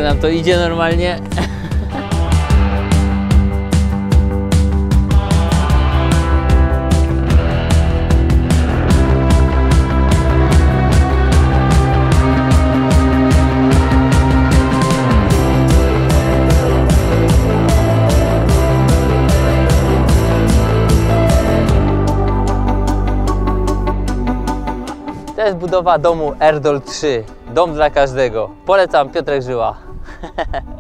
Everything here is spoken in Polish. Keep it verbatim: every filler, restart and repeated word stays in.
nam to idzie normalnie. To jest budowa domu Erdol trzy. Dom dla każdego. Polecam, Piotrek Żyła.